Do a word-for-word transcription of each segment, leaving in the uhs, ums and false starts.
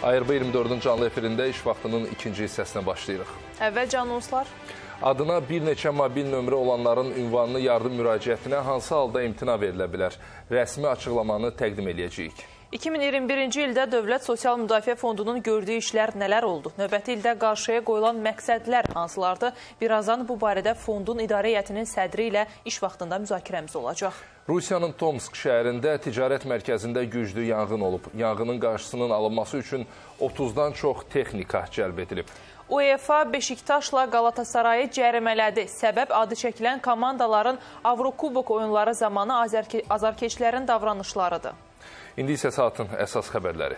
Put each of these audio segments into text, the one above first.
A R B iyirmi dördün canlı efirində iş vaxtının ikinci hissəsinə başlayırıq. Əvvəlcə anonslar. Adına bir neçə mobil nömrə olanların ünvanlı yardım müraciətinə hansı halda imtina verilə bilər? Rəsmi açıqlamanı təqdim edəcəyik. iki min iyirmi birinci ildə Dövlət Sosial Müdafiə Fondunun gördüyü işlər nələr oldu? Növbəti ildə qarşıya qoyulan məqsədlər hansılardır? Birazdan bu barədə fondun idarə heyətinin sədri ilə iş vaxtında müzakirəmiz olacaq. Rusiyanın Tomsk şəhərində ticarət mərkəzində güclü yanğın olub. Yanğının qarşısının alınması üçün otuzdan çox texnika cəlb edilib. UEFA Beşiktaşla Qalatasarayı cərimələdi. Səbəb adı çəkilən komandaların Avrokubok oyunları zamanı azarkeşlərin davranışlarıdır. İndi isə saatın əsas xəbərləri.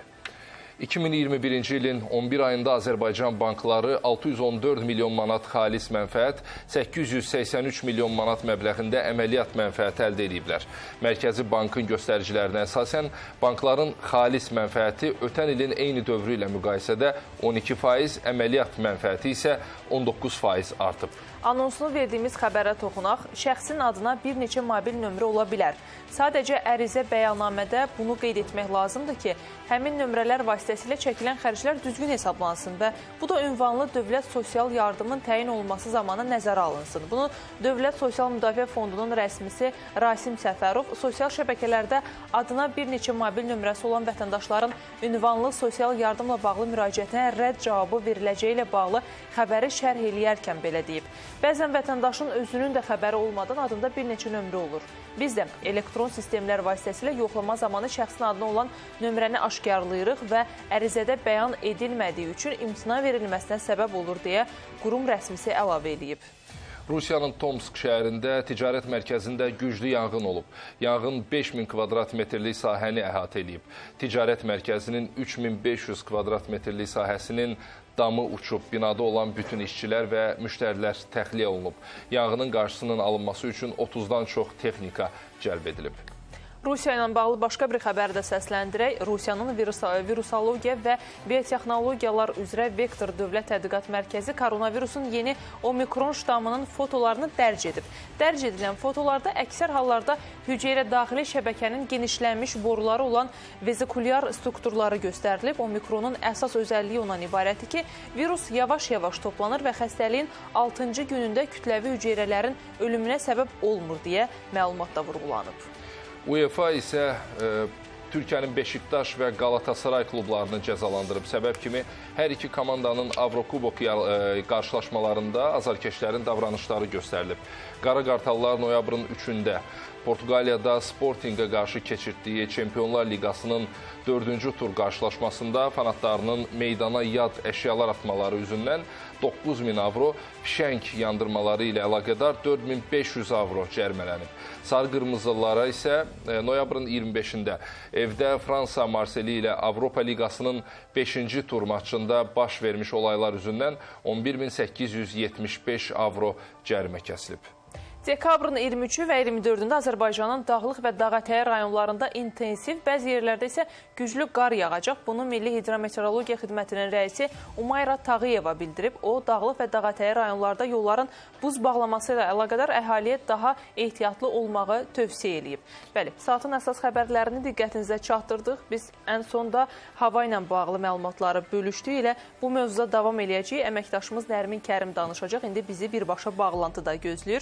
iki min iyirmi birinci ilin on bir ayında Azərbaycan bankları altı yüz on dörd milyon manat xalis mənfəət, səkkiz yüz səksən üç milyon manat məbləğində əməliyyat mənfəəti əldə ediblər. Mərkəzi Bankın göstəricilərinə əsasən bankların xalis mənfəəti ötən ilin eyni dövrü ilə müqayisədə on iki faiz, əməliyyat mənfəəti isə on doqquz faiz artıb. Anonsunu verdiyimiz xəbərə toxunaq, şəxsin adına bir neçə mobil nömrə ola bilər. Sadəcə ərizə bəyannamədə bunu qeyd etmək lazımdır ki, həmin nömrələr vasitəsilə çəkilən xərclər düzgün hesablansın və bu da ünvanlı dövlət sosial yardımın təyin olunması zamanı nəzərə alınsın. Bunu Dövlət Sosial Müdafiə Fondunun rəsmisi Rasim Səfərov sosial şəbəkələrdə adına bir neçə mobil nömrəsi olan vətəndaşların ünvanlı sosial yardımla bağlı müraciətinə rədd cavabı veriləcəyi ilə bağlı xəbəri şərh eləyərkən belə deyib. Bəzən vətəndaşın özünün də xəbəri olmadan adında bir neçə nömrə olur. Biz də elektron sistemlər vasitəsilə yoxlama zamanı şəxsin adına olan nömrəni aşkarlayırıq və ərizədə bəyan edilmədiyi üçün imtina verilməsinə səbəb olur deyə qurum rəsmisi əlavə edib. Rusiyanın Tomsk şəhərində ticarət mərkəzində güclü yanğın olub. Yanğın beş min kvadrat metrlik sahəni əhatə edib. Ticarət mərkəzinin üç min beş yüz kvadrat metrlik sahəsinin damı uçub, binada olan bütün işçilər və müştərilər təxliyə olunub. Yanğının qarşısının alınması üçün otuzdan çox texnika cəlb edilib. Rusiya ilə bağlı başqa bir xəbər də səsləndirək. Rusiyanın virusologiya və biotexnologiyalar üzrə Vektor Dövlət Tədqiqat Mərkəzi koronavirusun yeni omikron ştamının fotolarını dərc edib. Dərc edilən fotolarda əksər hallarda hüceyrə daxili şəbəkənin genişlənmiş boruları olan vezikulyar strukturları göstərilib. Omikronun əsas özəlliyi ondan ibarətdir ki, virus yavaş-yavaş toplanır və xəstəliyin altıncı günündə kütləvi hüceyrələrin ölümünə səbəb olmur deyə məlumatda vurğulanıb. UEFA isə e, Türkiyənin Beşiktaş və Qalatasaray klublarını cəzalandırıb. Səbəb kimi hər iki komandanın Avrokubok e, qarşılaşmalarında azarkeşlərin davranışları göstərilib. Qara Qartallar noyabrın üçündə Portuqaliyada Sportingə qarşı keçirdiyi Çempionlar Liqasının dördüncü tur qarşılaşmasında fanatlarının meydana yad əşyalar atmaları üzündən doqquz min avro, fişəng yandırmaları ilə əlaqədar dörd min beş yüz avro cərimələnib. Sarı-qırmızılara isə noyabrın iyirmi beşində evdə Fransa Marseli ilə Avropa Liqasının beşinci tur maçında baş vermiş olaylar üzündən on bir min səkkiz yüz yetmiş beş avro cərimə kəsilib. Dekabrın iyirmi üçü və iyirmi dördündə Azərbaycanın dağlıq və dağətəyi rayonlarında intensiv, bəzi yerlərdə isə güclü qar yağacaq. Bunu Milli Hidrometeorologiya Xidmətinin rəisi Umayra Tağıyeva bildirib. O, dağlıq və dağətəyi rayonlarda yolların buz bağlaması ilə əlaqədar əhaliyə daha ehtiyatlı olmağı tövsiyə edib. Bəli, saatın əsas xəbərlərini diqqətinizə çatdırdıq. Biz ən sonda hava ilə bağlı məlumatları bölüşdük ilə bu mövzuda davam eləyəcəyik. Əməkdaşımız Nərmin Kərim danışacaq. İndi bizi birbaşa bağlantıda gözləyir.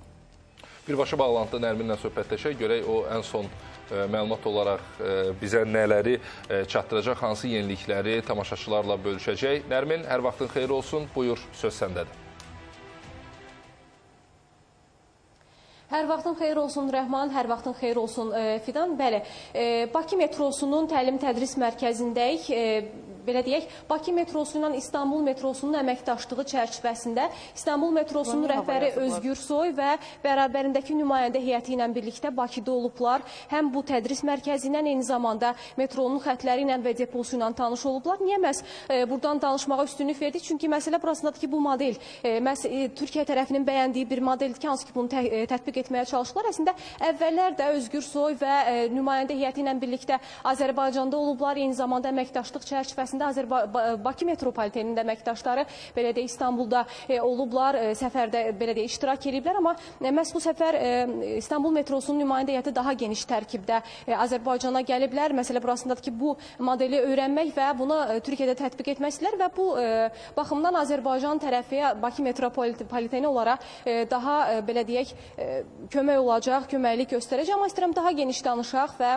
Birbaşa bağlantıda Nərminlə söhbətləşək, görək o ən son e, məlumat olaraq e, bizə nələri e, çatdıracaq, hansı yenilikləri tamaşaçılarla bölüşəcək. Nərmin, hər vaxtın xeyir olsun, buyur, söz səndədir. Hər vaxtın xeyir olsun Rəhman, hər vaxtın xeyir olsun e, Fidan. Bəli, e, Bakı metrosunun təlim-tədris mərkəzindəyik. E, belə deyək, Bakı metrosu ilə İstanbul metrosunun əməkdaşlığı çərçivəsində İstanbul metrosunun rəhbəri Özgür Soy və bərabərindəki nümayəndə heyəti ilə birlikdə Bakıda olublar. Həm bu tədris mərkəzi ilə, eyni zamanda metronun xətləri ilə və deposu ilə tanış olublar. Niyə məhz e, buradan danışmağa üstünlük verdik? Çünki məsələ burasındadır ki, bu model e, məhz e, Türkiyə tərəfinin bəyəndiyi bir modeldir ki, hansı ki bunu tə, e, tətbiq etməyə çalışdılar. Əslində, əvvəllər də Özgür Soy və e, nümayəndə heyəti ilə birlikdə Azərbaycanda olublar, eyni zamanda əməkdaşlıq çərçivəsində ərazisində Azərba Bakı metropoliteninin əməkdaşları belə də İstanbulda e, olublar, e, səfərdə belə də iştirak ediblər, amma e, məhz bu səfər e, İstanbul metrosunun nümayəndə heyəti daha geniş tərkibdə e, Azərbaycana gəliblər. Məsələ burasındadır ki, bu modeli öyrənmək və bunu e, Türkiyədə tətbiq etmək istəyirlər və bu e, baxımdan Azərbaycan tərəfi Bakı metropoliteni olaraq e, daha e, belə deyək e, kömək olacaq, köməklik göstərəcək, amma istəyirəm daha geniş danışaq və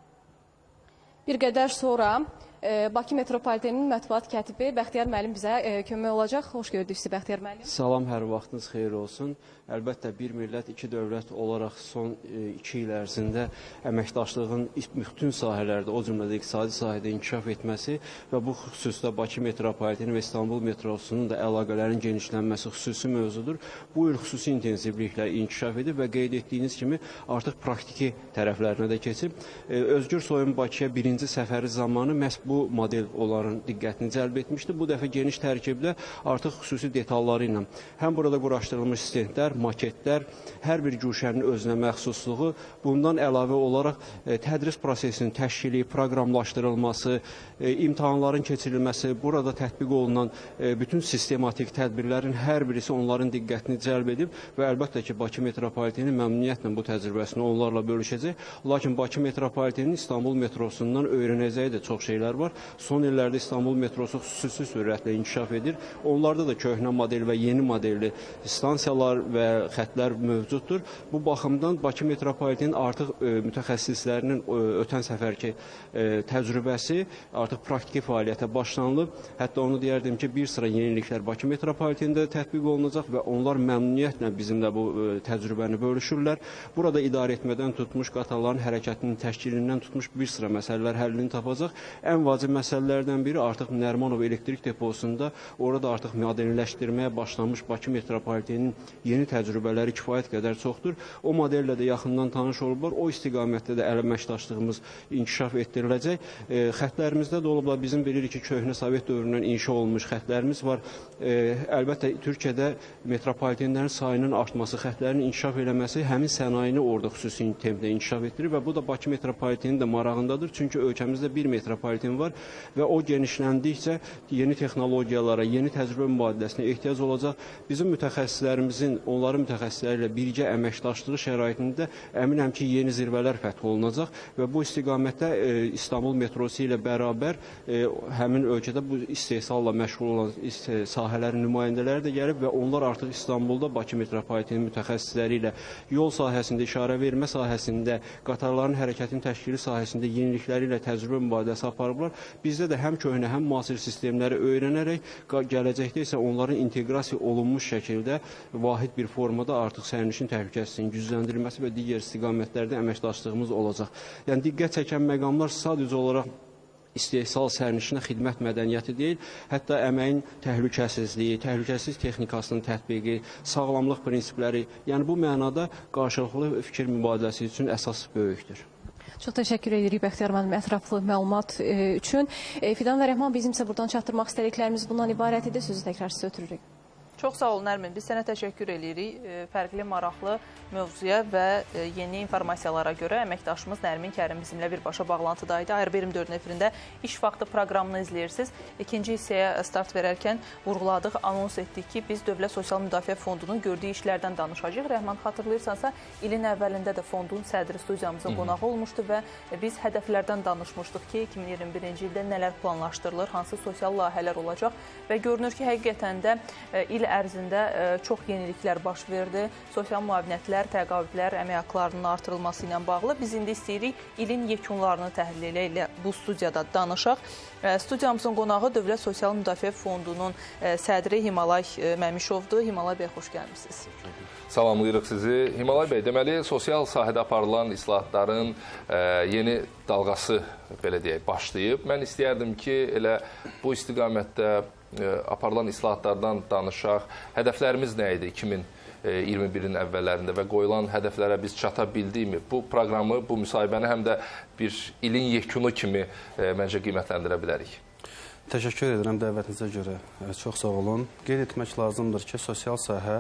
bir qədər sonra e, Bakı metropoliteninin mətbuat katibi Bəxtiyar müəllim bizə e, kömək olacaq. Xoş gördük sizi Bəxtiyar müəllim. Salam, hər vaxtınız xeyir olsun. Əlbəttə, bir millət, iki dövlət olaraq son e, iki il ərzində əməkdaşlığın bütün sahələrdə, o cümlədə iqtisadi sahədə inkişaf etməsi və bu xüsusda Bakı metropoliteni və İstanbul metrosunun da əlaqələrin genişlənməsi xüsusi mövzudur. Bu il xüsusi intensivliklə inkişaf edib və qeyd etdiyiniz kimi artıq praktiki tərəflərinə də keçib. E, Özgür Soyun Bakıya birinci səfəri zamanı məhz bu model onların diqqətini cəlb etmişdi. Bu dəfə geniş tərkiblə artıq xüsusi detalları ilə həm burada quraşdırılmış stendlər, maketlər, hər bir güşənin özünə məxsusluğu, bundan əlavə olaraq e, tədris prosesinin təşkili, proqramlaşdırılması, e, imtahanların keçirilməsi, burada tətbiq olunan e, bütün sistematik tədbirlərin hər birisi onların diqqətini cəlb edib və əlbəttə ki, Bakı metropoliteni məmnuniyyətlə bu təcrübəsini onlarla bölüşəcək. Lakin Bakı metropoliteninin İstanbul metrosundan öyrənəcəyi də çox şeylər var. Son illərdə İstanbul metrosu xüsusi sürətlə inkişaf edir. Onlarda da köhnə model və yeni modelli stansiyalar və xətlər mövcuddur. Bu baxımdan Bakı metropoliteninin artıq e, mütəxəssislərinin e, ötən səfərki e, təcrübəsi artıq praktiki fəaliyyətə başlanılıb. Hətta onu deyərdim ki, bir sıra yeniliklər Bakı metropolitenində tətbiq olunacaq və onlar məmnuniyyətlə bizimlə bu e, təcrübəni bölüşürlər. Burada idarə etmədən tutmuş, qatarların hərəkətinin təşkilindən tutmuş bir sıra məsələlər həllini tapacaq. Ən vacib məsələlərdən biri artıq Nərimanov elektrik deposunda orada artıq modelləşdirməyə başlanmış Bakı metropoliteninin yeni təcrübələri kifayət qədər çoxdur. O modellə də yaxından tanış olublar. O istiqamətdə də əməkdaşlığımız inkişaf etdiriləcək. E, xətlərimizdə də olublar. Bizim bilirik ki, köhnə Sovet dövründən inşa olunmuş xətlərimiz var. E, əlbəttə, Türkiyədə metropolitenlərin sayının artması, xətlərin inkişaf eləməsi həmin sənayini orada xüsusi tempdə inkişaf etdirir və bu da Bakı metropoliteninin də marağındadır. Çünki ölkəmizdə bir metropoliten var və o genişləndikcə yeni texnologiyalara, yeni təcrübə mübadiləsinə ehtiyac olacaq. Bizim mütəxəssislərimizin, onların mütəxəssisləri ilə birgə əməkdaşlığı şəraitində əminəm ki, yeni zirvələr fəth olunacaq və bu istiqamətdə e, İstanbul metrosu ilə bərabər e, həmin ölkədə bu istehsalla məşğul olan ist sahələrin nümayəndələri də gəlib və onlar artıq İstanbulda Bakı metropoliteni mütəxəssisləri ilə yol sahəsində, işarə vermə sahəsində, qatarların hərəkətinin təşkili sahəsində yenilikləri ilə təcrübə mübadiləsi aparıblar. Bizdə də həm köhnə, həm müasir sistemləri öyrənərək, gələcəkdə isə onların inteqrasiya olunmuş şəkildə vahid bir formada artıq sərnişin təhlükəsizliyinin gücləndirilməsi və digər istiqamətlərdə əməkdaşlığımız olacaq. Yəni, diqqət çəkən məqamlar sadəcə olaraq istehsal sərnişinə xidmət mədəniyyəti deyil, hətta əməyin təhlükəsizliyi, təhlükəsizlik texnikasının tətbiqi, sağlamlıq prinsipləri, yəni bu mənada qarşılıqlı fikir mübadiləsi üçün əsas böyükdür. Çox təşəkkür edirik Bəxtiyar müəllim ətraflı məlumat e, üçün. E, Fidan və Rəhman, bizim isə buradan çatdırmaq istədiklərimiz bundan ibarət idi. Sözü təkrar sizə ötürürük. Çox sağ olun Nərmin. Biz sənə təşəkkür edirik. Fərqli, maraqlı mövzuya və yeni informasiyalara görə əməkdaşımız Nərmin Kərim bizimlə birbaşa bağlantıdaydı. Ayrı yirmi dördün efirində iş vaxtı proqramını izləyirsiniz. İkinci hissəyə start verərkən vurğuladıq, anons etdik ki, biz Dövlət Sosial Müdafiə Fondunun gördüyü işlərdən danışacağıq. Rəhman, xatırlayırsansa, ilin əvvəlində də fondun sədri studiyamızın qonağı olmuşdu və biz hədəflərdən danışmışdıq ki, iki min iyirmi birinci ildə nələr planlaşdırılır, hansı sosial layihələr olacaq və görünür ki, həqiqətən də il ərzində çox yeniliklər baş verdi. Sosial müavinətlər, təqaüdlər, əmək haqlarının artırılması ilə bağlı. Biz indi istəyirik ilin yekunlarını təhlil ilə bu studiyada danışaq. Studiyamızın qonağı Dövlət Sosial Müdafiə Fondunun sədri Himalay Məmişovdur. Himalay bəy, xoş gəlmişsiniz. Salamlayırıq sizi. Himalay bəy, deməli, sosial sahədə aparılan islahatların yeni dalğası, belə deyək, başlayıb. Mən istəyərdim ki, elə bu istiqamətdə aparılan islahatlardan danışaq. Hədəflərimiz nə idi iki min iyirmi birin əvvəllərində və qoyulan hədəflərə biz çata bildikmi? Bu proqramı, bu müsahibəni həm də bir ilin yekunu kimi məncə qiymətləndirə bilərik. Təşəkkür edirəm dəvətinizə görə. Çox sağ olun. Qeyd etmək lazımdır ki, sosial sahə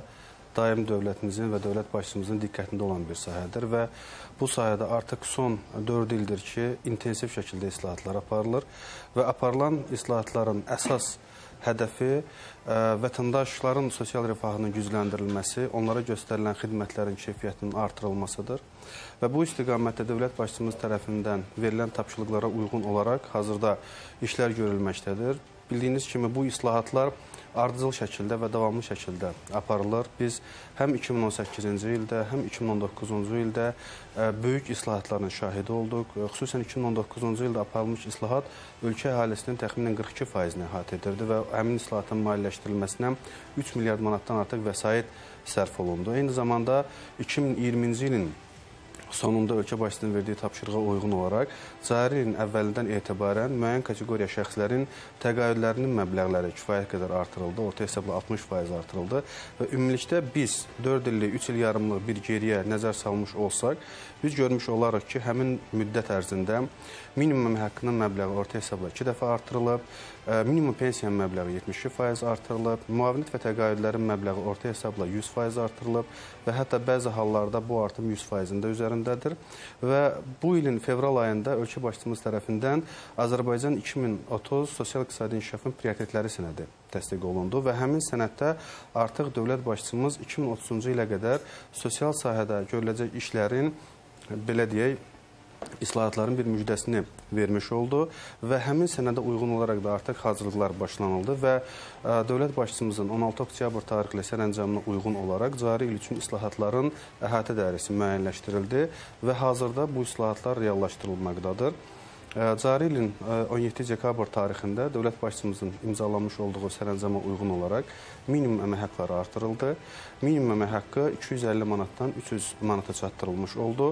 daim dövlətimizin və dövlət başçımızın diqqətində olan bir sahədir və bu sahədə artıq son dörd ildir ki, intensiv şəkildə islahatlar aparılır və aparılan islahatların əsas hədəfi ə, vətəndaşların sosial refahının gücləndirilməsi, onlara göstərilən xidmətlərin keyfiyyətinin artırılmasıdır. Və bu istiqamətdə dövlət başçımız tərəfindən verilən tapşırıqlara uyğun olaraq hazırda işlər görülməkdədir. Bildiyiniz kimi bu islahatlar ardıcıl şəkildə və davamlı şəkildə aparılır. Biz həm iki min on səkkizinci ildə, həm iki min on doqquzuncu ildə ə, böyük islahatların şahidi olduq. Xüsusən iki min on doqquzuncu ildə aparılmış islahat ölkə əhalisinin təxminən qırx iki faizini əhatə edirdi və həmin islahatın maliyyələşdirilməsinə üç milyard manatdan artıq vəsait sərf olundu. Eyni zamanda iki min iyirminci ilin sonunda ölkə başçısının verdiyi tapşırığa uyğun olaraq cari ilin əvvəlindən etibarən müəyyən kateqoriya şəxslərin təqaüdlərinin məbləğləri kifayət qədər artırıldı, orta hesabla altmış faiz artırıldı və ümumilikdə biz dörd illik, üç il yarımlıq bir geriyə nəzər salmış olsaq, biz görmüş olarıq ki, həmin müddət ərzində minimum həqqının məbləği orta hesabla iki dəfə artırılıb, minimum pensiyanın məbləği yetmiş iki faiz artırılıb, müavinət və təqaüdlərin məbləği orta hesabla yüz faiz artırılıb və hətta bəzi hallarda bu artım yüz faizin də üzərindədir. Və bu ilin fevral ayında ölkə başçımız tərəfindən Azərbaycan iki min otuz sosial-iqtisadi inkişafın prioritetləri sənədi təsdiq olundu və həmin sənəddə artıq dövlət başçımız iki min otuzuncu ilə qədər sosial sahədə görüləcək işlərin, belə deyək, islahatların bir müjdəsini vermiş oldu və həmin sənədə uyğun olaraq da artıq hazırlıqlar başlanıldı və ə, dövlət başçımızın on altı oktyabr tarixli sərəncamına uyğun olaraq cari il üçün islahatların əhatə dairəsi müəyyənləşdirildi və hazırda bu islahatlar reallaşdırılmaqdadır. Ə, cari ilin ə, on yeddi dekabr tarixində dövlət başçımızın imzalanmış olduğu sərəncama uyğun olaraq minimum əmək haqqları artırıldı. Minimum əmək haqqı iki yüz əlli manatdan üç yüz manata çatdırılmış oldu.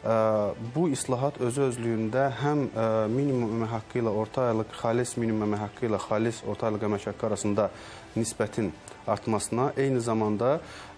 Bu islahat özü özlüyündə həm minimum əmək haqqı ilə orta aylıq xalis minimum əmək haqqı ilə xalis orta aylıq əmək haqqı arasında nisbətin artmasına, eyni zamanda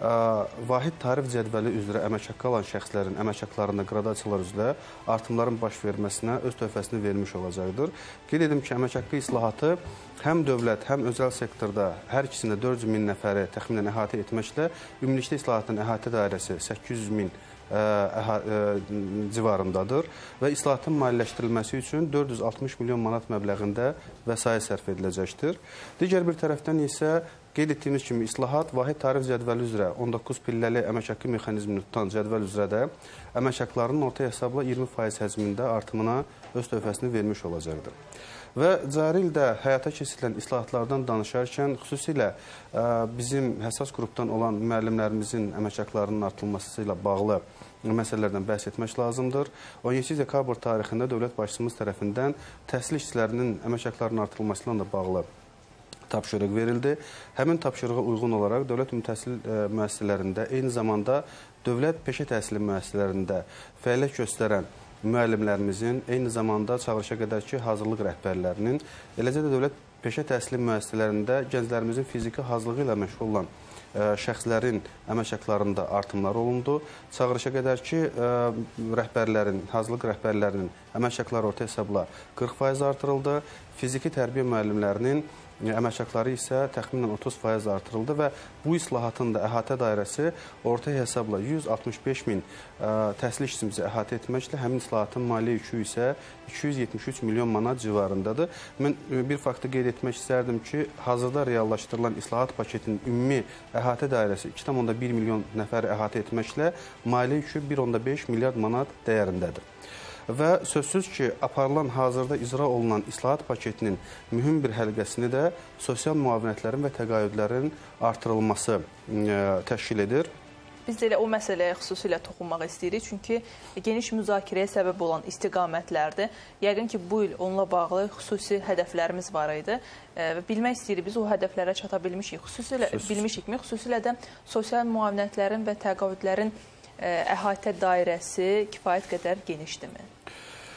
vahid tarif cədvəli üzrə əmək haqqı alan şəxslərin əmək haqqlarında qradasiyalar üzrə artımların baş verməsinə öz töhfəsini vermiş olacaqdır. Qeyd edim ki, əmək haqqı islahatı həm dövlət, həm özəl sektorda hər ikisində dörd yüz min nəfəri təxminən əhatə etməklə ümumilikdə islahatın əhatə dairəsi səkkiz yüz min Ə, ə, civarındadır və islahatın maliyyələşdirilməsi üçün dörd yüz altmış milyon manat məbləğində vəsait sərf ediləcəkdir. Digər bir tərəfdən isə qeyd etdiyimiz kimi islahat vahid tarif cədvəli üzrə on doqquz pilləli əmək haqqı mexanizmini tutan cədvəl üzrə də əmək haqqlarının orta hesabla iyirmi faiz həcmində artımına öz töhfəsini vermiş olacaqdır. Və cari ildə həyata keçirilən islahatlardan danışarkən xüsusilə ə, bizim həssas qrupdan olan müəllimlərimizin əmək haqqlarının artırılması ilə bağlı məsələlərdən bəhs etmək lazımdır. on yeddi dekabr tarixində dövlət başçımız tərəfindən təhsil işçilərinin əmək haqqlarının artırılması ilə bağlı tapşırıq verildi. Həmin tapşırığa uyğun olaraq dövlət ümumi təhsil ə, müəssisələrində, eyni zamanda dövlət peşə təhsili müəssisələrində fəaliyyət göstərən müəllimlərimizin, eyni zamanda çağırışa qədərki hazırlıq rəhbərlərinin, eləcə də dövlət peşə təhsili müəssisələrində gənclərimizin fiziki hazırlığı ilə məşğul olan ə, şəxslərin əmək haqqlarında artımlar olundu. Çağırışa qədərki ə, rəhbərlərin, hazırlıq rəhbərlərinin əmək haqqları orta hesabla qırx faiz artırıldı. Fiziki tərbiyə müəllimlərinin əmək haqqları isə təxminən otuz faiz artırıldı və bu islahatın da əhatə dairəsi orta hesabla yüz altmış beş min ə, təhsil işçimizi əhatə etməklə həmin islahatın maliyyə yükü isə iki yüz yetmiş üç milyon manat civarındadır. Mən bir faktı qeyd etmək istərdim ki, hazırda reallaşdırılan islahat paketinin ümumi əhatə dairəsi iki tam onda bir milyon nəfəri əhatə etməklə maliyyə yükü bir tam onda beş milyard manat dəyərindədir. Və sözsüz ki, aparılan hazırda icra olunan islahat paketinin mühüm bir həlqəsini də sosial müavinətlərin və təqaüdlərin artırılması ə, təşkil edir. Biz də elə o məsələyə xüsusilə toxunmaq istəyirik, çünki geniş müzakirəyə səbəb olan istiqamətlərdir. Yəqin ki, bu il onunla bağlı xüsusi hədəflərimiz var idi və bilmək istəyirik, biz o hədəflərə çata bilmişik, xüsusilə bilmişikmi, xüsusilə də sosial müavinətlərin və təqaüdlərin əhatə dairəsi kifayət qədər genişdirmi?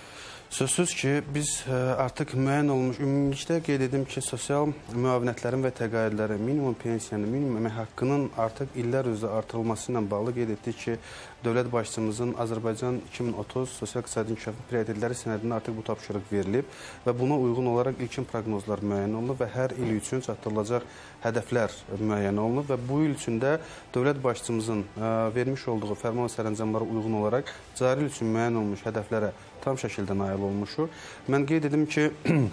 Sözsüz ki, biz artıq müəyyən olmuş, ümumilikdə qeyd edim ki, sosial müavinətlərin və təqaüdlərin, minimum pensiyanın, minimum əmək haqqının artıq illər üzrə artırılması ilə bağlı qeyd etdik ki, dövlət başçımızın Azərbaycan iki min otuz sosial-iqtisadi inkişafı prioritetləri sənədində artıq bu tapşırıq verilib və buna uyğun olaraq ilkin proqnozlar müəyyən olunub və hər il üçün çatdırılacaq hədəflər müəyyən olunub və bu il üçün də dövlət başçımızın vermiş olduğu fərman və sərəncamlara uyğun olaraq cari il üçün müəyyən olmuş hədəflərə tam şəkildə nail olmuşuq. Mən qeyd edim ki,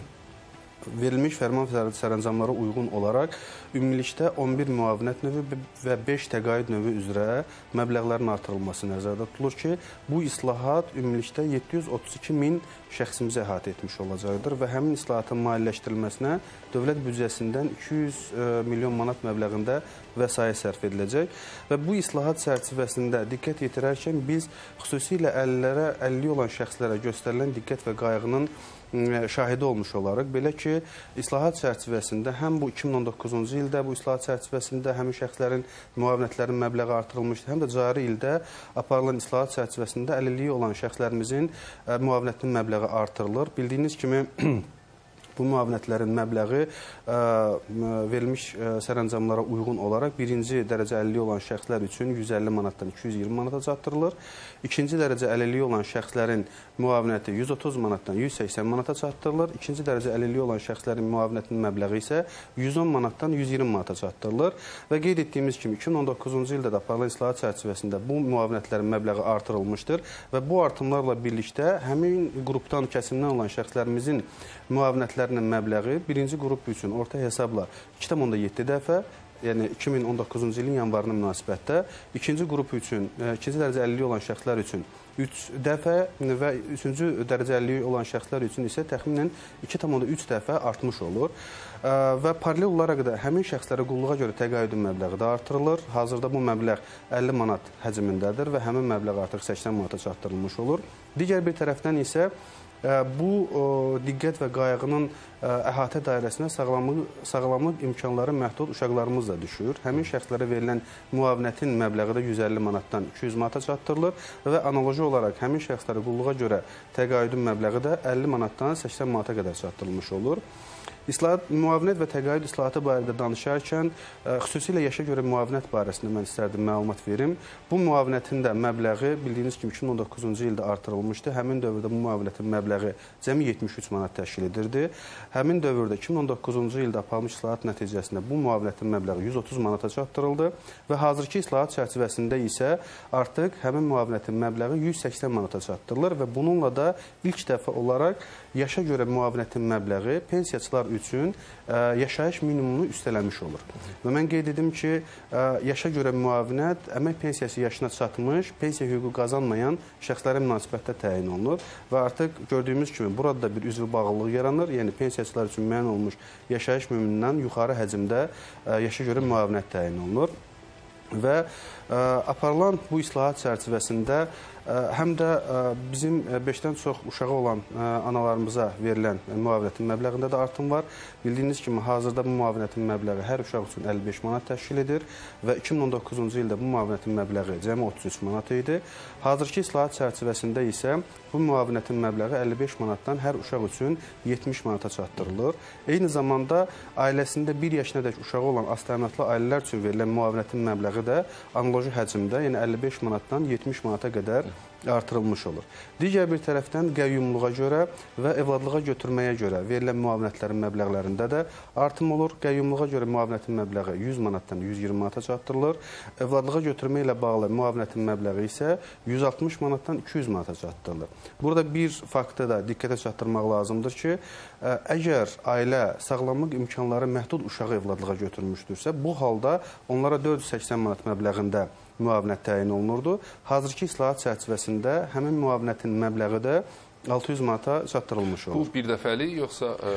verilmiş fərman və sərəncamlara uyğun olaraq ümumilikdə on bir müavinət növü və beş təqaüd növü üzrə məbləğlərin artırılması nəzərdə tutulur ki, bu islahat ümumilikdə yeddi yüz otuz iki min şəxsimizi əhatə etmiş olacaqdır və həmin islahatın maliyyələşdirilməsinə dövlət büdcəsindən iki yüz milyon manat məbləğində vəsait sərf ediləcək və bu islahat çərçivəsində diqqət yetirərkən biz xüsusilə əlillərə, əlilliyi olan şəxslərə göstərilən diqqət və qayğının şahidi olmuş olaraq, belə ki, islahat çərçivəsində həm bu iki min on doqquzuncu ildə bu islahat çərçivəsində həmin şəxslərin müavinətlərinin məbləği artırılmışdı, həm də cari ildə aparılan islahat çərçivəsində əlilliyi olan şəxslərimizin müavinətinin məbləği artırılır. Bildiyiniz kimi, bu müavinətlərin məbləği ə, verilmiş ə, sərəncamlara uyğun olaraq birinci dərəcə əlilliyi olan şəxslər üçün yüz əlli manatdan iki yüz iyirmi manata çatdırılır. İkinci dərəcə əlilliyi olan şəxslərin müavinəti yüz otuz manatdan yüz səksən manata çatdırılır. İkinci dərəcə əlilliyi olan şəxslərin müavinətinin məbləği isə yüz on manatdan yüz iyirmi manata çatdırılır. Və qeyd etdiyimiz kimi iki min on doqquzuncu ildə də aparılan islahat çərçivəsində bu müavinətlərin məbləği artırılmışdır və bu artımlarla birlikdə həmin qrupdan, kəsimdən olan şəxslərimizin müavinətlərinin məbləği birinci qrup üçün orta hesabla iki tam onda yeddi dəfə, yəni iki min on doqquzuncu ilin yanvarına münasibətdə, ikinci qrup üçün, ikinci dərəcə əlilliyi olan şəxslər üçün üç dəfə və üçüncü dərəcə əlilliyi olan şəxslər üçün isə təxminən iki tam onda üç dəfə artmış olur. Və paralel olaraq da həmin şəxslərə qulluğa görə təqaüdün məbləği də artırılır. Hazırda bu məbləğ əlli manat həcmindədir və həmin məbləğ artıq səksən manata çatdırılmış olur. Digər bir tərəfdən isə bu diqqət və qayğının əhatə dairəsinə sağlamlıq, sağlamlıq imkanları məhdud uşaqlarımız da düşür. Həmin şəxslərə verilən müavinətin məbləği də yüz əlli manatdan iki yüz manata çatdırılır və analoji olaraq həmin şəxslərə qulluğa görə təqaüdün məbləği də əlli manatdan səksən manata qədər çatdırılmış olur. İslahat, müavinət və təqaüd islahatı barədə danışarkən, xüsusilə yaşa görə müavinət barəsində mən istərdim məlumat verim. Bu müavinətin də məbləği bildiyiniz kimi iki min on doqquzuncu ildə artırılmışdı. Həmin dövrdə bu müavinətin məbləği cəmi yetmiş üç manat təşkil edirdi. Həmin dövrdə iki min on doqquzuncu ildə aparılmış islahat nəticəsində bu müavinətin məbləği yüz otuz manata çatdırıldı və hazırki islahat çərçivəsində isə artıq həmin müavinətin məbləği yüz səksən manata çatdırılır və bununla da ilk dəfə olaraq yaşa görə müavinətin məbləği pensiyaçılar üçün ə, yaşayış minimumunu üstələmiş olur. Və mən qeyd edim ki, ə, yaşa görə müavinət əmək pensiyası yaşına çatmış, pensiya hüququ qazanmayan şəxslərə münasibətdə təyin olunur və artıq gördüyümüz kimi burada da bir üzvü bağlılıq yaranır. Yəni pensiyaçılar üçün müəyyən olmuş yaşayış minimumundan yuxarı həcmdə ə, yaşa görə müavinət təyin olunur. Və ə, aparılan bu islahat çərçivəsində ə, həm də ə, bizim beşdən çox uşağı olan ə, analarımıza verilən müavinətin məbləğində də artım var. Bildiyiniz kimi, hazırda bu müavinətin məbləği hər uşaq üçün əlli beş manat təşkil edir və iki min on doqquzuncu ildə bu müavinətin məbləği cəmi otuz üç manat idi. Hazırki islahat çərçivəsində isə bu müavinətin məbləği əlli beş manatdan hər uşaq üçün yetmiş manata çatdırılır. Eyni zamanda ailəsində bir yaşınadək uşağı olan aztəminatlı ailələr üçün verilən müavinətin məbləği də analoji həcmdə, yəni əlli beş manatdan yetmiş manata qədər artırılmış olur. Digər bir tərəfdən qəyyumluğa görə və evladlığa götürməyə görə verilən müavinətlərin məbləğlərində də artım olur. Qəyyumluğa görə müavinətin məbləği yüz manatdan yüz iyirmi manata çatdırılır. Evladlığa götürmə ilə bağlı müavinətin məbləği isə yüz altmış manatdan iki yüz manata çatdırılır. Burada bir faktı da diqqətə çatdırmaq lazımdır ki, əgər ailə sağlamlıq imkanları məhdud uşağı evladlığa götürmüşdürsə, bu halda onlara dörd yüz səksən manat məbləğində müavinət təyin olunurdu. Hazırki islahat çərçivəsində həmin müavinətin məbləği də altı yüz manata çatdırılmış olur. Bu bir dəfəlik yoxsa ə,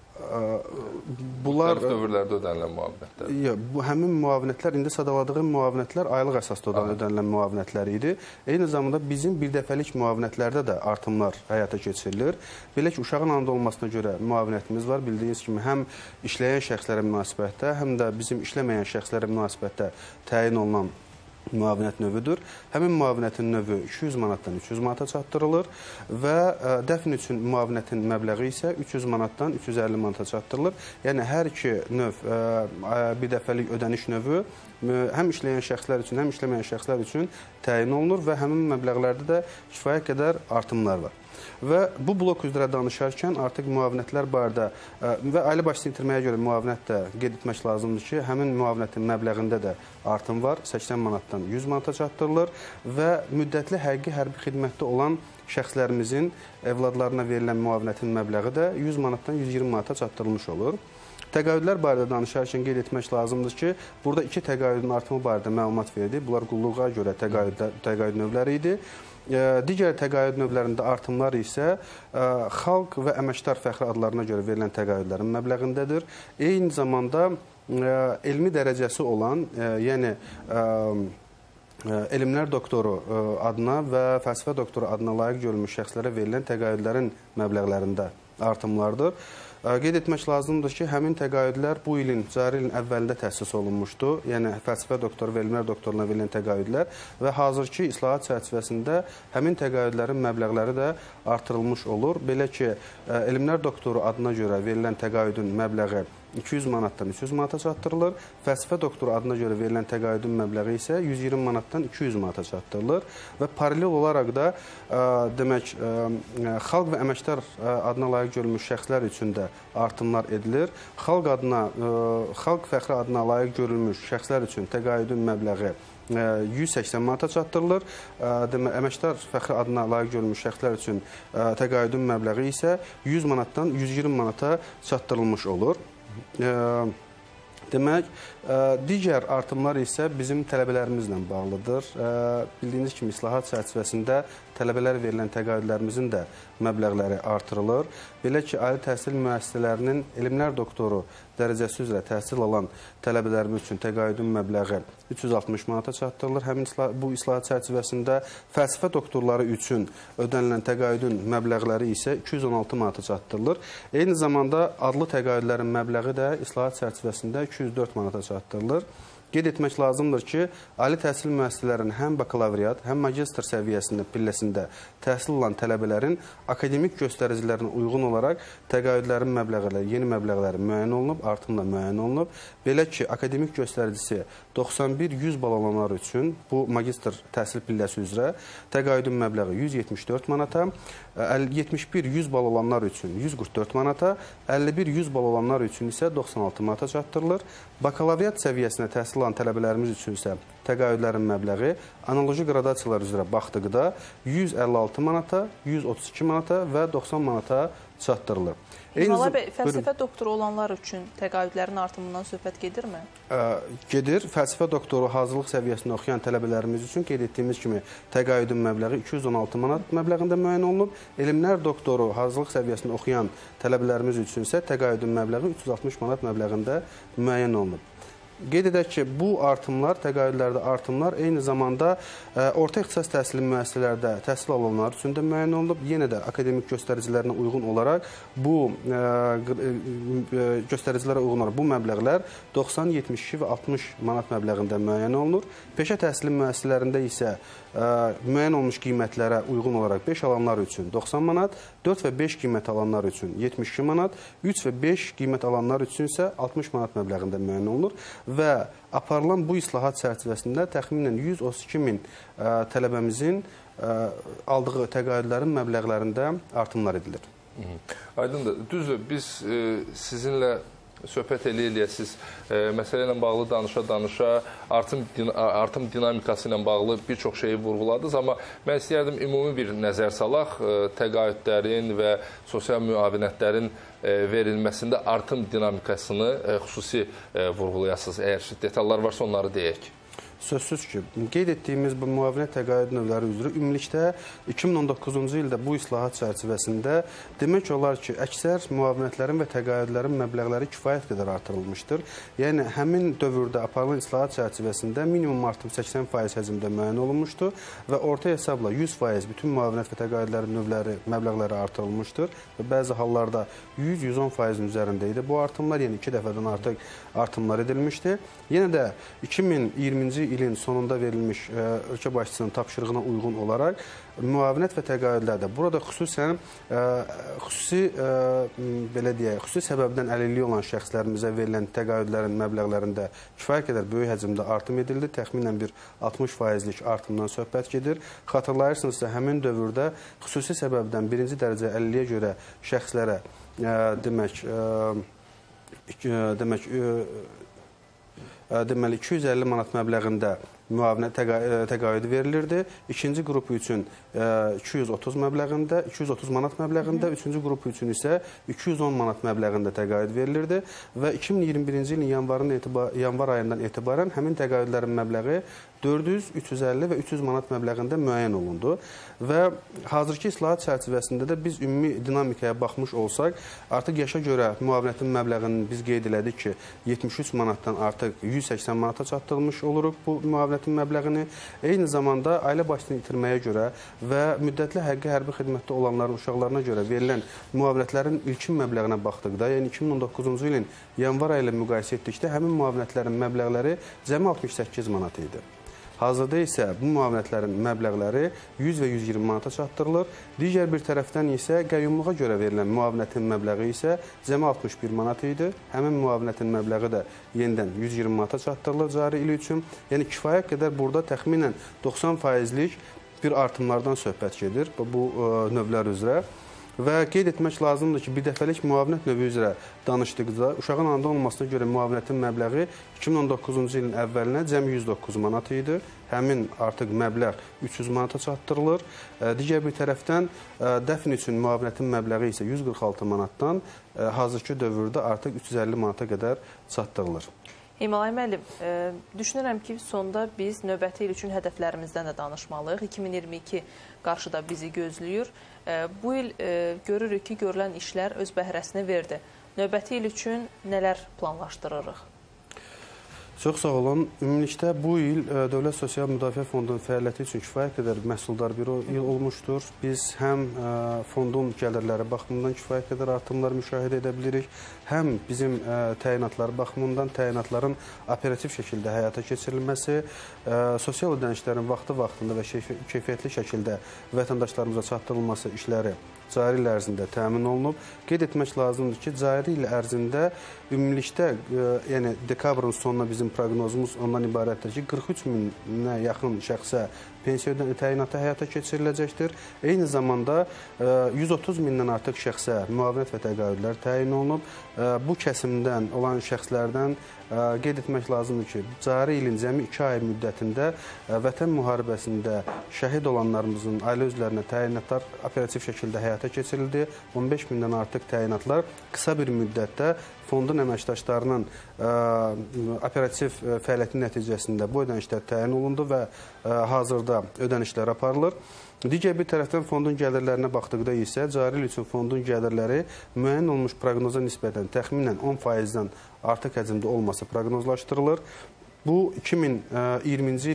bunlar müxtəlif dövrlərdə ödənilən müavinətlər? Yox, bu həmin müavinətlər, indi sadaladığım müavinətlər aylıq əsasda ödənilən müavinətlər idi. Eyni zamanda bizim bir dəfəlik müavinətlərdə də artımlar həyata keçirilir. Belə ki, uşağın anadan olmasına görə müavinətimiz var. Bildiyiniz kimi, həm işləyən şəxslərə münasibətdə, həm də bizim işləməyən şəxslərə münasibətdə təyin olunan müavinət növüdür. Həmin müavinətin növü iki yüz manatdan üç yüz manata çatdırılır və dəfn üçün müavinətin məbləği isə üç yüz manatdan üç yüz əlli manata çatdırılır. Yəni, hər iki növ bir dəfəlik ödəniş növü həm işləyən şəxslər üçün, həm işləməyən şəxslər üçün təyin olunur və həmin məbləğlərdə də kifayət qədər artımlar var. Və bu blok üzrə danışarkən artıq müavinətlər barədə və ailə başçısını itirməyə görə müavinət də qeyd etmək lazımdır ki, həmin müavinətin məbləğində də artım var. səksən manatdan yüz manata çatdırılır və müddətli həqiqi hərbi xidmətdə olan şəxslərimizin evladlarına verilən müavinətin məbləği də yüz manatdan yüz iyirmi manata çatdırılmış olur. Təqaüdlər barədə danışarkən qeyd etmək lazımdır ki, burada iki təqaüdün artımı barədə məlumat verdik. Bunlar qulluğa görə təqaüd növləri idi. Digər təqaüd növlərində artımlar isə xalq və əməkdar fəxri adlarına görə verilən təqaüdlərin məbləğindədir. Eyni zamanda elmi dərəcəsi olan, yəni elmlər doktoru adına və fəlsəfə doktoru adına layiq görülmüş şəxslərə verilən təqaüdlərin məbləğlərində artımlardır. Qeyd etmək lazımdır ki, həmin təqaüdlər bu ilin, cari ilin əvvəlində təsis olunmuşdu. Yəni, fəlsəfə doktoru və elmlər doktoruna verilən təqaüdlər və hazırki islahat çərçivəsində həmin təqaüdlərin məbləğləri də artırılmış olur. Belə ki, elmlər doktoru adına görə verilən təqaüdün məbləği iki yüz manatdan üç yüz manata çatdırılır. Fəlsəfə doktoru adına görə verilən təqaüdün məbləği isə yüz iyirmi manatdan iki yüz manata çatdırılır və paralel olaraq da demək, xalq və əməkdar adına layiq görülmüş şəxslər üçün də artımlar edilir. Xalq adına, xalq fəxri adına layiq görülmüş şəxslər üçün təqaüdün məbləği yüz səksən manata çatdırılır. Əməkdar fəxri adına layiq görülmüş şəxslər üçün təqaüdün məbləği isə yüz manatdan yüz iyirmi manata çatdırılmış olur. Demək, digər artımlar isə bizim tələbələrimizlə bağlıdır. Bildiyiniz kimi, islahat çərçivəsində tələbələrə verilən təqaüdlərimizin də məbləğləri artırılır. Belə ki, ali təhsil müəssisələrinin elmlər doktoru dərəcəsi üzrə təhsil alan tələbələrimiz üçün təqaüdün məbləği üç yüz altmış manata çatdırılır. Həmin bu islahat çərçivəsində fəlsəfə doktorları üçün ödənilən təqaüdün məbləğləri isə iki yüz on altı manata çatdırılır. Eyni zamanda adlı təqaüdlərin məbləği də islahat çərçivəsində iki yüz dörd manata çatdırılır. Qeyd etmək lazımdır ki, ali təhsil müəssisələrinin həm bakalavriat, həm magistr səviyyəsində, pilləsində təhsil alan tələbələrin akademik göstəricilərinə uyğun olaraq təqaüdlərin məbləğləri, yeni məbləğləri müəyyən olunub, artımla müəyyən olunub. Belə ki, akademik göstəricisi doxsan bir yüz bal alanlar üçün bu magistr təhsil pilləsi üzrə təqaüdün məbləği yüz yetmiş dörd manata, yetmiş bir yüz bal alanlar üçün yüz qırx dörd manata, əlli bir yüz bal alanlar üçün isə doxsan altı manata çatdırılır. Bakalavriat səviyyəsinə təhsil alan tələbələrimiz üçün isə təqaüdlərin məbləği analoji qradasiyalar üzrə baxdıqda yüz əlli altı manata, yüz otuz iki manata və doxsan manata çatdırılır. İlham bəy, fəlsəfə doktoru olanlar üçün təqaüdlərin artımından söhbət gedirmi? Gedir. Fəlsəfə doktoru hazırlıq səviyyəsində oxuyan tələbələrimiz üçün qeyd etdiyimiz kimi təqaüdün məbləği iki yüz on altı manat məbləğində müəyyən olunub. Elmlər doktoru hazırlıq səviyyəsində oxuyan tələbələrimiz üçün isə təqaüdün məbləği üç yüz altmış manat məbləğində müəyyən olunub. Qeyd edək ki, bu artımlar, təqaüdlərdə artımlar eyni zamanda ə, orta ixtisas təhsili müəssisələrdə təhsil alanlar üçün də müəyyən olunub. Yenə də akademik göstəricilərinə uyğun olaraq bu ə, ə, göstəricilərə uyğun olaraq bu məbləğlər doxsan, yetmiş iki və altmış manat məbləğində müəyyən olunur. Peşə təhsili müəssisələrində isə ə, müəyyən olmuş qiymətlərə uyğun olaraq beş alanlar üçün doxsan manat, dörd və beş qiymət alanlar üçün yetmiş iki manat, üç və beş qiymət alanlar üçün isə altmış manat məbləğində müəyyən olunur. Və aparılan bu islahat çərçivəsində təxminən yüz otuz iki min ə, tələbəmizin ə, aldığı təqaüdlərin məbləğlərində artımlar edilir. Aydındır. Düzdür, biz ə, sizinlə söhbət eləyə-eləyə siz e, məsələ ilə bağlı danışa-danışa artım, din artım dinamikası ilə bağlı bir çox şeyi vurğuladınız. Amma mən istəyərdim ümumi bir nəzər salaq, e, təqaüdlərin və sosial müavinətlərin e, verilməsində artım dinamikasını e, xüsusi e, vurğulayasınız. Əgər detallar varsa onları deyək. Sözsüz ki, qeyd etdiyimiz bu müavinət təqaüd növləri üzrə ümumilikdə iki min on doqquzuncu ildə bu islahat çərçivəsində demək olar ki, əksər müavinətlərin və təqaüdlərin məbləğləri kifayət qədər artırılmışdır. Yəni, həmin dövrdə aparılan islahat çərçivəsində minimum artım səksən faiz həcmdə müəyyən olunmuşdur və orta hesabla yüz faiz bütün müavinət və təqaüdlərin növləri, məbləğləri artırılmışdır və bəzi hallarda yüz yüz on faizin üzərində idi. Bu artımlar, yəni iki dəfədən artıq artımlar edilmişdir. Yenə də iki min iyirminci ilin sonunda verilmiş ə, ölkə başçısının tapşırığına uyğun olaraq müavinət və təqaüdlərdə burada xüsusən ə, xüsusi ə, belə deyək, xüsusi səbəbdən əlilliyi olan şəxslərimizə verilən təqaüdlərin məbləğlərində kifayət qədər böyük həcmdə artım edildi. Təxminən bir altmış faizlik artımdan söhbət gedir. Xatırlayırsınızsa, həmin dövrdə xüsusi səbəbdən birinci dərəcə əlilliyə görə şəxslərə ə, demək, ə, demək ə, deməli iki yüz əlli manat məbləğində müavinət təqaüdü verilirdi. İkinci qrupu üçün iki yüz otuz məbləğində, iki yüz otuz manat məbləğində, üçüncü qrupu üçün isə iki yüz on manat məbləğində təqaüd verilirdi və iki min iyirmi birinci ilin yanvarın etibar yanvar ayından etibarən həmin təqaüdlərin məbləği dörd yüz, üç yüz əlli və üç yüz manat məbləğində müəyyən olundu və hazırki islahat çərçivəsində də biz ümumi dinamikaya baxmış olsaq, artıq yaşa görə müavinətin məbləğini biz qeyd elədik ki, yetmiş üç manatdan artıq yüz səksən manata çatdırılmış oluruq bu müavinətin məbləğini. Eyni zamanda ailə başçısını itirməyə görə və müddətli həqiqi hərbi xidmətdə olanların uşaqlarına görə verilən müavinətlərin ilkin məbləğinə baxdıqda, yəni iki min on doqquzuncu ilin yanvar ayı ilə müqayisə etdikdə həmin müavinətlərin məbləğləri cəmi altmış səkkiz manat idi. Hazırda isə bu müavinətlərin məbləğləri yüz və yüz iyirmi manata çatdırılır. Digər bir tərəfdən isə qəyyumluğa görə verilən müavinətin məbləği isə cəmi altmış bir manat idi. Həmin müavinətin məbləği də yenidən yüz iyirmi manata çatdırılır cari il üçün. Yəni kifayət qədər burada təxminən doxsan faizlik bir artımlardan söhbət gedir bu növlər üzrə. Və qeyd etmək lazımdır ki, bir dəfəlik müavinət növü üzrə danışdıqda uşağın anadan olmasına görə müavinətin məbləği iki min on doqquzuncu ilin əvvəlinə cəmi yüz doqquz manat idi. Həmin artıq məbləğ üç yüz manata çatdırılır. Digər bir tərəfdən dəfn üçün müavinətin məbləği isə yüz qırx altı manatdan hazırki dövrdə artıq üç yüz əlli manata qədər çatdırılır. Emalay müəllim, e, düşünürəm ki, sonda biz növbəti il üçün hədəflərimizdən də danışmalıyıq. iki min iyirmi iki qarşıda bizi gözləyir. E, bu il e, görürük ki, görülən işlər öz bəhrəsini verdi. Növbəti il üçün nələr planlaşdırırıq? Çox sağ olun. Ümumilikdə bu il Dövlət Sosial Müdafiə Fondunun fəaliyyəti üçün kifayət qədər məhsuldar bir il olmuşdur. Biz həm fondun gəlirləri baxımından kifayət qədər artımlar müşahidə edə bilirik, həm bizim təyinatlar baxımından təyinatların operativ şəkildə həyata keçirilməsi, sosial ödənişlərin vaxtı-vaxtında və keyfiyyətli şəkildə vətəndaşlarımıza çatdırılması işləri cari il ərzində təmin olunub. Qeyd etmək lazımdır ki, cari il ərzində ümumilikdə, yəni dekabrın sonuna bizim proqnozumuz ondan ibarətdir ki, qırx üç minə yaxın şəxsə pensiya təyinatı həyata keçiriləcəkdir. Eyni zamanda yüz otuz mindən artıq şəxsə müavinət və təqaüdlər təyin olunub. Bu kəsimdən olan şəxslərdən qeyd etmək lazımdır ki, cari ilin cəmi iki ay müddətində vətən müharibəsində şəhid olanlarımızın ailə üzvlərinə təyinatlar operativ şəkildə həyata keçirildi. on beş mindən artıq təyinatlar qısa bir müddətdə fondun əməkdaşlarının operativ fəaliyyəti nəticəsində bu ödənişlər təyin olundu və hazırda ödənişlər aparılır. Digər bir tərəfdən fondun gəlirlərinə baxdıqda isə cari il üçün fondun gəlirləri müəyyən olmuş proqnoza nisbətən təxminən on faizdən artıq həcmdə olması proqnozlaşdırılır. Bu iki min iyirminci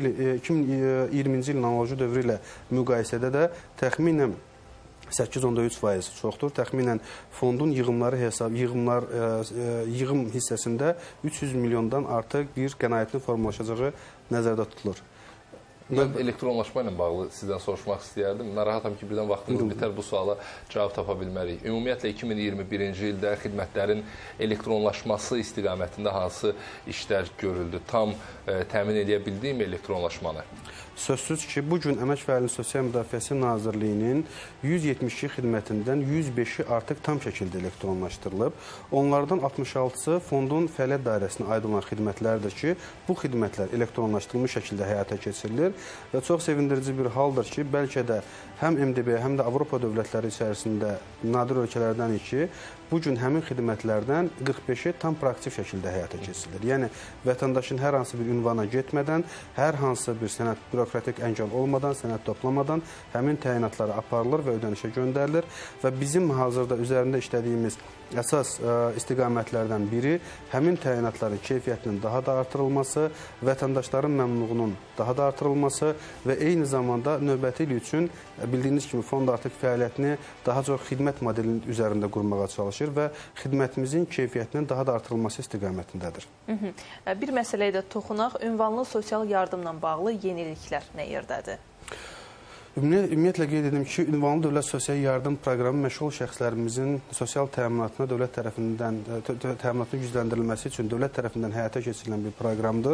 ilin analoji dövrü ilə müqayisədə də təxminən səkkiz nöqtə üç faiz çoxdur. Təxminən fondun yığımları hesab, yığımlar, yığım hissəsində üç yüz milyondan artıq bir qənaətli formalaşacağı nəzərdə tutulur. Mən elektronlaşma ilə bağlı sizdən soruşmaq istəyərdim. Narahatam ki, birdən vaxtımız bitər, bu suala cavab tapa bilmərik. Ümumiyyətlə, iki min iyirmi birinci ildə xidmətlərin elektronlaşması istiqamətində hansı işlər görüldü? Tam e, təmin edə bildiyim elektronlaşmanı? Sözsüz ki, bugün Əmək və Əhalinin Sosial Müdafiəsi Nazirliyinin yüz yetmiş iki xidmətindən yüz beşi artıq tam şəkildə elektronlaşdırılıb. Onlardan altmış altısı fondun fəaliyyət dairəsinə aid olan xidmətlərdir ki, bu xidmətlər elektronlaşdırılmış şəkildə həyata keçirilir və çox sevindirici bir haldır ki, bəlkə də həm M D B, həm də Avropa dövlətləri içərisində nadir ölkələrdənik ki, bugün həmin xidmətlərdən qırx beşi tam praktik şəkildə həyata keçirilir. Yəni, vətəndaşın hər hansı bir ünvana getmədən, hər hansı bir sənəd bürokratik əngəl olmadan, sənəd toplamadan həmin təyinatları aparılır və ödənişə göndərilir və bizim hazırda üzərində işlədiyimiz əsas ə, istiqamətlərdən biri həmin təyinatların keyfiyyətinin daha da artırılması, vətəndaşların məmnunluğunun daha da artırılması və eyni zamanda növbəti il üçün bildiyiniz kimi fond artıq fəaliyyətini daha çox xidmət modelinin üzərində qurmağa çalışır. çalışır və xidmətimizin keyfiyyətinin daha da artırılması istiqamətindədir. Hı -hı. Bir məsələyə də toxunaq. Ünvanlı sosial yardımla bağlı yeniliklər nə yerdədir? Ümumiyyətlə qeyd edim ki, ünvanlı dövlət sosial yardım proqramı məşğul şəxslərimizin sosial təminatına dövlət tərəfindən təminatın gücləndirilməsi üçün dövlət tərəfindən həyata keçirilən bir proqramdır.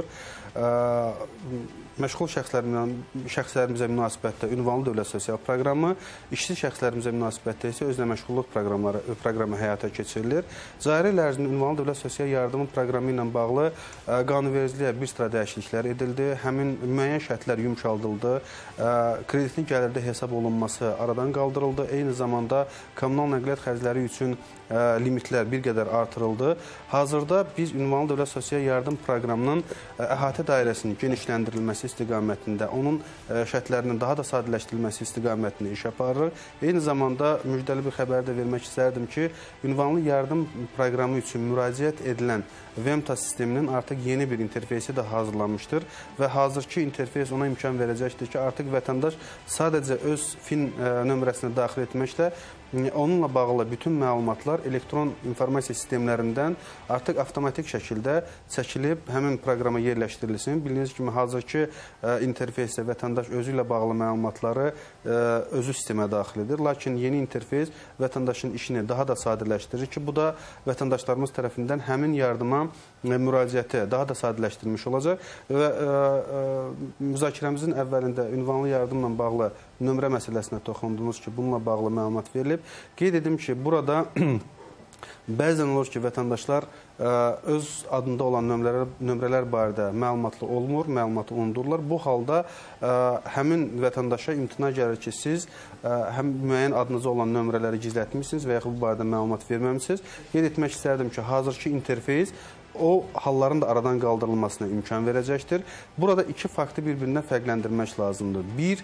Məşğul şəxslərimizə münasibətdə ünvanlı dövlət sosial proqramı, işsiz şəxslərimizə münasibətdə isə özlə məşğulluq proqramları proqramı həyata keçirilir. Cari il ərzində ünvanlı dövlət sosial yardım proqramı ilə bağlı qanunvericiliyə bir sıra dəyişikliklər edildi. Həmin müəyyən şərtlər yumşaldıldı. Kreditin gəlirdə hesab olunması aradan qaldırıldı. Eyni zamanda kommunal nəqliyyat xərcləri üçün limitlər bir qədər artırıldı. Hazırda biz ünvanlı dövlət sosial yardım proqramının əhatə dairəsinin genişləndirilməsi istiqamətində, onun şərtlərinin daha da sadələşdirilməsi istiqamətində iş aparırıq. Eyni zamanda müjdəli bir xəbər də vermək istərdim ki, ünvanlı yardım proqramı üçün müraciət edilən VMTA sisteminin artıq yeni bir interfeysi də hazırlanmışdır və hazırki interfeys ona imkan verəcəkdir ki, artıq vətəndaş sadəcə öz fin nömrəsini daxil etməklə onunla bağlı bütün məlumatlar elektron informasiya sistemlərindən artıq avtomatik şəkildə çəkilib həmin proqrama yerləşdirilsin. Bildiyiniz kimi, hazırki interfeysdə vətəndaş özü ilə bağlı məlumatları özü sistemə daxil edir. Lakin yeni interfeys vətəndaşın işini daha da sadələşdirir ki, bu da vətəndaşlarımız tərəfindən həmin yardıma müraciəti daha da sadələşdirilmiş olacaq və müzakirəmizin əvvəlində ünvanlı yardımla bağlı nömrə məsələsinə toxundunuz ki, bununla bağlı məlumat verilib. Qeyd edim ki, burada bəzən olur ki, vətəndaşlar öz adında olan nömrələr, nömrələr barədə məlumatlı olmur, məlumatı unudurlar. Bu halda həmin vətəndaşa imtina gəlir ki, siz həm müəyyən adınıza olan nömrələri gizlətmişsiniz və yaxud bu barədə məlumat verməmişsiniz. Qeyd etmək istərdim ki, hazırki interfeys o halların da aradan qaldırılmasına imkan verəcəkdir. Burada iki faktı bir-birindən fərqləndirmək lazımdır. Bir,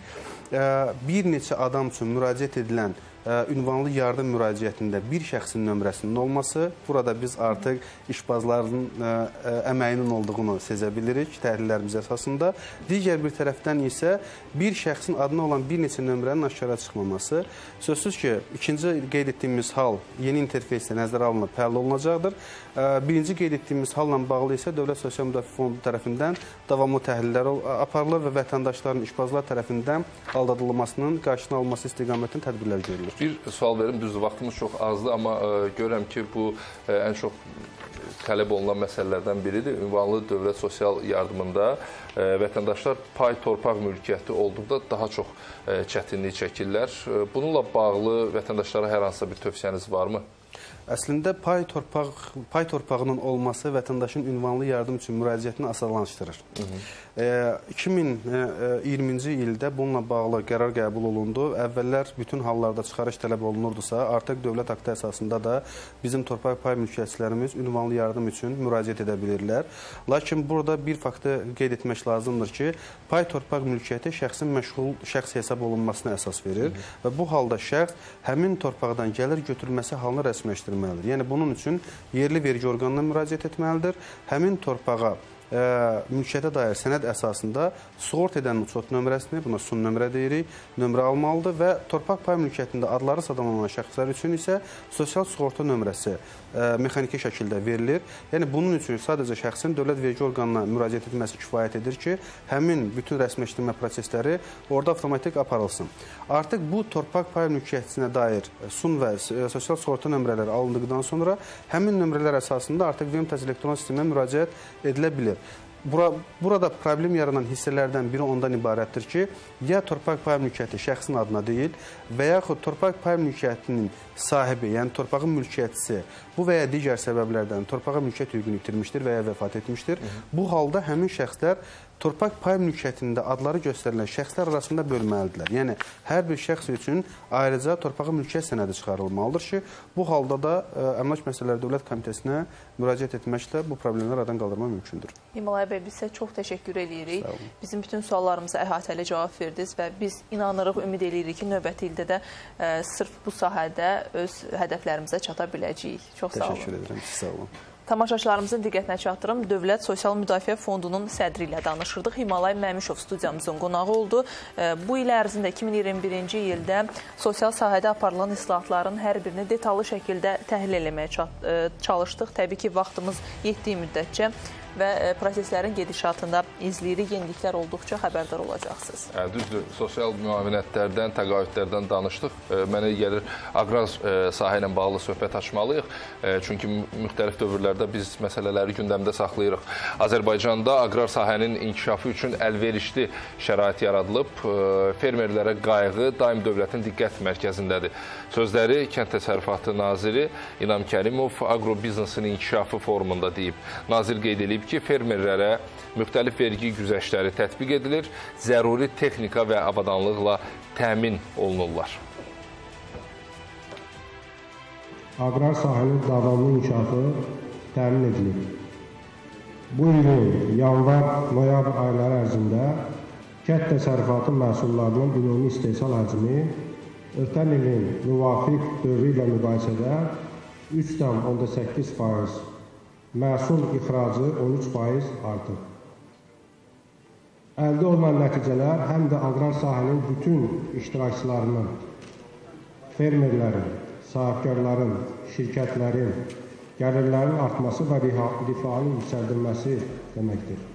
bir neçə adam üçün müraciət edilən ünvanlı yardım müraciətində bir şəxsin nömrəsinin olması, burada biz artıq işbazların əməyinin olduğunu sezə bilirik təhlillərimiz əsasında. Digər bir tərəfdən isə bir şəxsin adına olan bir neçə nömrənin aşkara çıxmaması. Sözsüz ki, ikinci qeyd etdiyimiz hal yeni interfeysdə nəzərə alınıb həll olunacaqdır. Birinci qeyd etdiyimiz halla bağlı isə Dövlət Sosial Müdafiə Fondu tərəfindən davamlı təhlillər aparılır və vətəndaşların işbazlar tərəfindən aldadılmasının qarşısına alınması istiqamətində tədbirlər görülür. Bir sual verim, düzdür, vaxtımız çox azdır, amma görürəm ki, bu ən çox tələb olunan məsələlərdən biridir. Ünvanlı dövlət sosial yardımında vətəndaşlar pay torpaq mülkiyyəti olduqda daha çox çətinlik çəkirlər. Bununla bağlı vətəndaşlara hər hansısa bir tövsiyəniz varmı? Əslində, pay, torpaq, pay torpağının olması vətəndaşın ünvanlı yardım üçün müraciətini asanlaşdırır. iki min iyirminci ildə bununla bağlı qərar qəbul olundu. Əvvəllər bütün hallarda çıxarış tələb olunurdusa, artıq dövlət aktı əsasında da bizim torpaq pay mülkiyyətçilərimiz ünvanlı yardım üçün müraciət edə bilirlər. Lakin burada bir faktı qeyd etmək lazımdır ki, pay torpaq mülkiyyəti şəxsin məşğul şəxs hesab olunmasına əsas verir və bu halda şəxs həmin torpaqdan gəlir götürülməsi halını rəsmiləşdirməlidir. Yəni, bunun üçün yerli vergi orqanına müraciət etməlidir. Həmin torpağa mülkiyyətə dair sənəd əsasında sığort edənin uçot nömrəsini, buna sun nömrə deyirik, nömrə almalıdır və torpaq pay mülkiyyətində adları sadalanan şəxslər üçün isə sosial sığorta nömrəsi mexaniki şəkildə verilir. Yəni, bunun üçün sadəcə şəxsin dövlət vergi orqanına müraciət etməsi kifayət edir ki, həmin bütün rəsmiləşdirmə prosesləri orada avtomatik aparılsın. Artıq bu torpaq pay mülkiyyətisinə dair sun və sosial sığorta nömrələri alındıqdan sonra həmin nömrələr əsasında artıq VMTAS elektron sisteminə müraciət edilə bilir. Burada problem yaranan hissələrdən biri ondan ibarətdir ki, ya torpaq pay mülkiyyəti şəxsin adına deyil və yaxud torpaq pay mülkiyyətinin sahibi, yəni torpağın mülkiyyətçisi bu və ya digər səbəblərdən torpağa mülkiyyət hüququnu itirmişdir və ya vəfat etmişdir. Bu halda həmin şəxslər torpaq pay mülkiyyətində adları göstərilən şəxslər arasında bölməlidirlər. Yəni, hər bir şəxs üçün ayrıca torpağa mülkiyyət sənədi çıxarılmalıdır ki, bu halda da Əmlak Məsələləri Dövlət Komitəsinə müraciət etməklə bu problemləri aradan qaldırmaq mümkündür. Himalaya bəy, biz sizə çox təşəkkür edirik. Bizim bütün suallarımıza əhatəli cavab verdiniz və biz inanırıq, ümid edirik ki, növbəti ildə də sırf bu sahədə öz hədəflərimizə çata biləcəyik. Çox sağ olun. Təşəkkür edirəm, sağ olun. Tamaşaçılarımızın diqqətinə çatdırım. Dövlət Sosial Müdafiə Fondunun sədri ilə danışırdıq. Himalay Məmişov studiyamızın qonağı oldu. Bu il ərzində iki min iyirmi birinci ildə sosial sahədə aparılan islahatların hər birini detallı şəkildə təhlil eləməyə çalışdıq. Təbii ki, vaxtımız yetdiyi müddətcə və proseslərin gedişatında izləyirik, yeniliklər olduqca xəbərdar olacaqsınız. Hə, düzdür, sosial müavinətlərdən, təqaüdlərdən danışdıq. Mənə gəlir, aqrar sahə ilə bağlı söhbət açmalıyıq. Çünki müxtəlif dövrlərdə biz məsələləri gündəmdə saxlayırıq. Azərbaycanda aqrar sahənin inkişafı üçün əlverişli şərait yaradılıb. Fermerlərə qayğı daim dövlətin diqqət mərkəzindədir. Sözləri Kənd Təsərrüfatı Naziri İnam Kərimov aqrobiznesin inkişafı forumunda deyib. Nazir qeyd edib ki, fermerlərə müxtəlif vergi güzəştləri tətbiq edilir, zəruri texnika və avadanlıqla təmin olunurlar. Aqrar sahənin davamlı inkişafı təmin edilir. Bu ilin yanvar-noyabr ayları ərzində kənd təsərrüfatı məhsullarının ümumi istehsal həcmi ötən ilin müvafiq dövrü ilə müqayisədə üç tam onda səkkiz faiz, məhsul ixracı on üç faiz artır. Əldə olunan nəticələr həm də aqrar sahənin bütün iştirakçılarının, fermerlərin, sahibkarların, şirkətlərin, gəlirlərin artması və rifahın yüksəldilməsi deməkdir.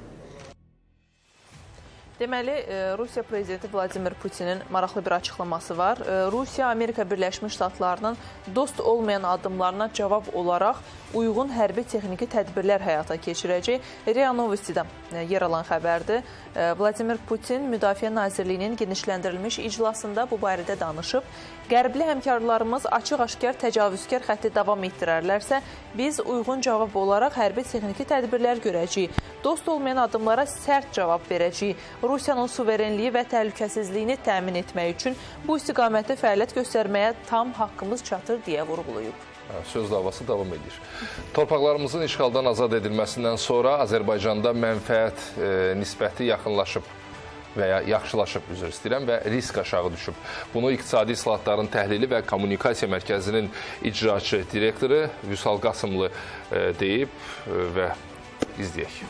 Deməli, Rusiya Prezidenti Vladimir Putinin maraqlı bir açıqlaması var. Rusiya, Amerika Birləşmiş Ştatlarının dost olmayan addımlarına cavab olaraq uyğun hərbi texniki tədbirlər həyata keçirəcək. RIA Novosti'də yer alan xəbərdir. Vladimir Putin Müdafiə Nazirliyinin genişləndirilmiş iclasında bu barədə danışıb. Qərbli həmkarlarımız açıq-aşkar təcavüzkar xətti davam etdirərlərsə, biz uyğun cavab olaraq hərbi texniki tədbirlər görəcəyik. Dost olmayan addımlara sərt cavab verəcəyik. Rusiyanın suverenliyi və təhlükəsizliyini təmin etmək üçün bu istiqamətdə fəaliyyət göstərməyə tam haqqımız çatır deyə vurğulayıb. Söz davası davam edir. Torpaqlarımızın işğaldan azad edilməsindən sonra Azərbaycanda mənfəət e, nisbəti yaxınlaşıb və ya yaxşılaşıb, üzr istəyirəm, və risk aşağı düşüb. Bunu İqtisadi İslahatların Təhlili və Kommunikasiya Mərkəzinin icraçı direktoru Vüsal Qasımlı e, deyib e, və izləyək.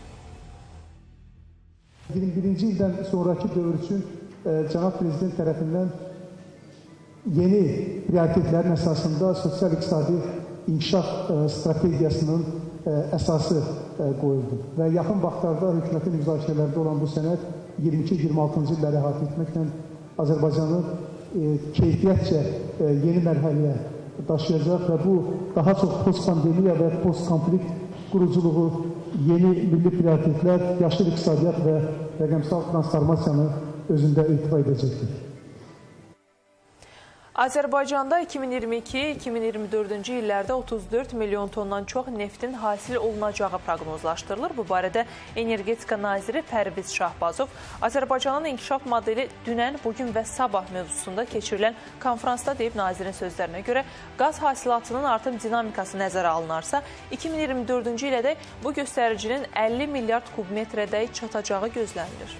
iki min iyirmi birinci ildən sonraki dövr üçün e, Cənab Prezident tərəfindən yeni prioritetlərin əsasında sosial-iqtisadi inkişaf e, strategiyasının e, əsası e, qoyuldu. Və yaxın vaxtlarda hökumətin müzakirələrdə olan bu sənəd iyirmi iki iyirmi altıncı illəri əhatə etməklə Azərbaycanı e, keyfiyyətcə e, yeni mərhələyə daşıyacaq və bu daha çox post-pandemiya və post-konflikt quruculuğu, yeni milli prioritetlər, yaşıl iqtisadiyyat və rəqəmsal transformasiyanı özündə irtifa edəcəkdir. Azərbaycanda iki min iyirmi iki iki min iyirmi dördüncü illərdə otuz dörd milyon tondan çox neftin hasil olunacağı proqnozlaşdırılır. Bu barədə Energetika naziri Pərviz Şahbazov Azərbaycanın inkişaf modeli dünən, bugün və sabah mövzusunda keçirilən konferansda deyib. Nazirin sözlərinə görə qaz hasilatının artım dinamikası nəzərə alınarsa, iki min iyirmi dördüncü ilədək bu göstəricinin əlli milyard kubmetrədək çatacağı gözlənilir.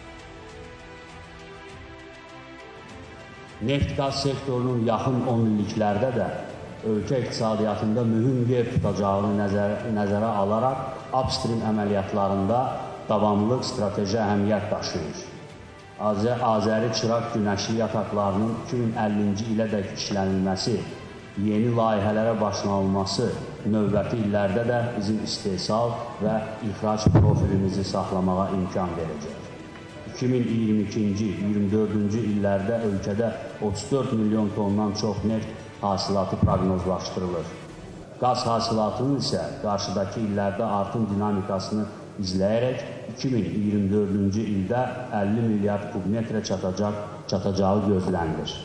Neft-qaz sektorunun yaxın on illiklərdə də ölkə iqtisadiyyatında mühüm yer tutacağını nəzər, nəzərə alaraq upstream əməliyyatlarında davamlılıq strateji əhəmiyyət daşıyır. Azər, Azəri Çıraq günəşli yataqlarının iki min əllinci ilədək işlənilməsi, yeni layihələrə başlanılması növbəti illərdə də bizim istehsal və ixrac profilimizi saxlamağa imkan verəcək. iki min iyirmi ikinci iyirmi dördüncü illərdə ölkədə otuz dörd milyon tondan çox neft hasilatı proqnozlaşdırılır. Qaz hasilatının isə qarşıdakı illərdə artım dinamikasını izləyərək iki min iyirmi dördüncü ildə əlli milyard kubmetrə çatacaq, çatacağı gözlənilir.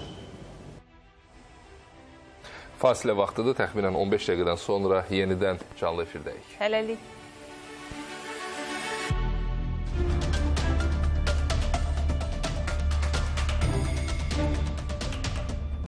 Fasilə vaxtıdır, təxminən on beş dəqiqədən sonra yenidən canlı efirdəyik. Hələlik.